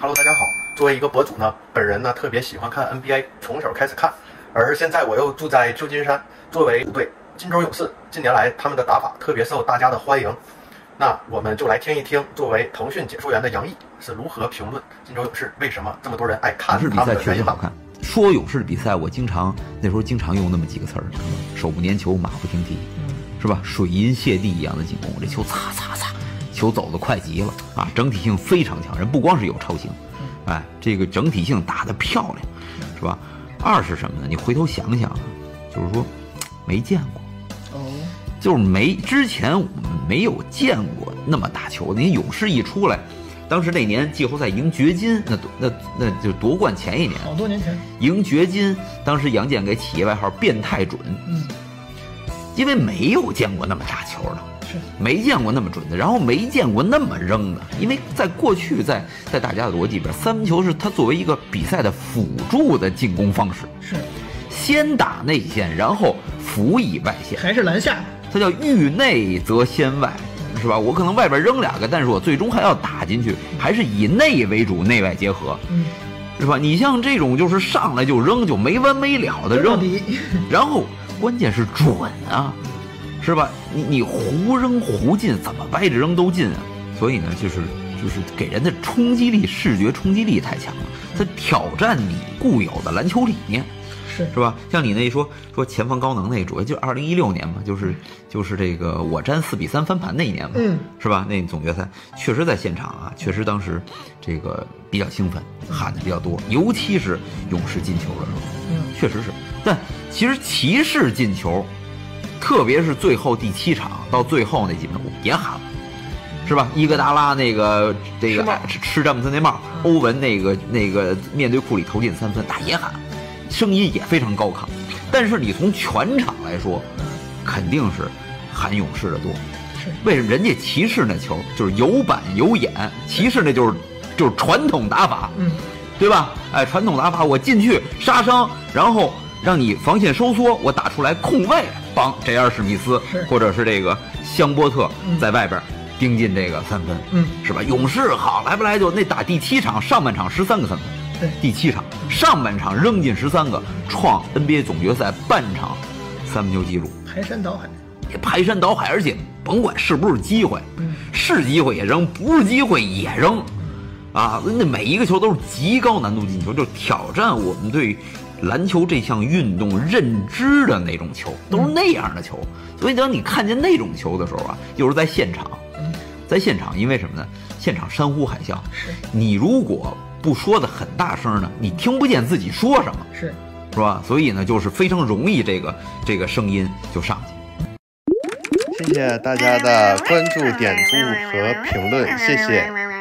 Hello， 大家好。作为一个博主呢，本人呢特别喜欢看 NBA， 从小开始看。而现在我又住在旧金山，作为主队金州勇士，近年来他们的打法特别受大家的欢迎。那我们就来听一听，作为腾讯解说员的杨毅是如何评论金州勇士为什么这么多人爱看他们的原因吧。 说勇士的比赛，我那时候经常用那么几个词儿：手不粘球，马不停蹄，是吧？水银泻地一样的进攻，这球擦擦擦。球走得快极了啊！整体性非常强，人不光是有超型，哎，这个整体性打得漂亮，是吧？二是什么呢？你回头想想啊，就是说没见过，就是之前我们没有见过那么打球。你勇士一出来，当时那年季后赛赢掘金，那就夺冠前一年， 好多年前赢掘金，当时杨健给起一外号“变态准”，因为没有见过那么打球的。没见过那么准的，然后没见过那么扔的，因为在过去在大家的逻辑里边，三分球是它作为一个比赛的辅助的进攻方式， 是先打内线，然后辅以外线， 还是篮下， 它叫欲内则先外，是吧？我可能外边扔两个，但是我最终还要打进去，还是以内为主，内外结合，是吧？你像这种就是上来就扔，就没完没了的扔，然后关键是准啊。是吧？你胡扔胡进，怎么歪着扔都进啊！所以呢，就是给人的冲击力，视觉冲击力太强了，它挑战你固有的篮球理念，是吧？像你那说前方高能那主要就2016年嘛，就是这个我占4比3翻盘那一年嘛，是吧？那总决赛确实在现场啊，确实当时这个比较兴奋，喊的比较多，尤其是勇士进球的时候，确实是。但其实骑士进球。特别是最后第7场到最后那几分钟也喊了，是吧？伊戈达拉这个吃詹姆斯那帽，欧文那个面对库里投进3分，也喊，声音也非常高亢。但是你从全场来说，肯定是喊勇士的多。为什么？人家骑士那球就是有板有眼，骑士那就是传统打法，对吧？哎，传统打法，我进去杀伤，然后让你防线收缩，我打出来空位。帮JR史密斯或者是这个香波特在外边盯进这个3分，是吧？勇士好来不来就那打第7场上半场13个3分， 对， 第7场上半场扔进13个，创 NBA 总决赛半场三分球纪录， 排山倒海， 排山倒海，而且甭管是不是机会，是机会也扔，不是机会也扔，啊，那每一个球都是极高难度进球，就是挑战我们对篮球这项运动认知的那种球，都是那样的球。所以当你看见那种球的时候啊，又是在现场，因为什么呢？现场山呼海啸，你如果不说的很大声呢，你听不见自己说什么，是吧？所以呢，就是非常容易这个声音就上去。 谢谢大家的关注、点赞和评论，谢谢。